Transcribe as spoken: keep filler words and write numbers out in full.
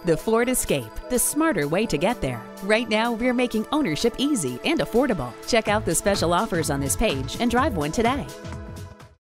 The Ford Escape, the smarter way to get there. Right now, we're making ownership easy and affordable. Check out the special offers on this page and drive one today.